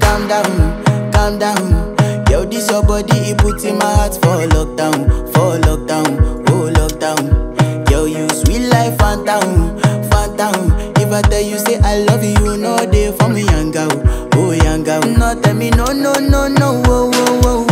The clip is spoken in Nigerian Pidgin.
calm down, calm down. Yo, this your body, it puts in my heart for lockdown, oh lockdown. Yo, you sweet life, phantom, phantom. If I tell you say I love you, you know they for me young girl, oh young girl. No tell me no, no, no, no, oh, oh, oh.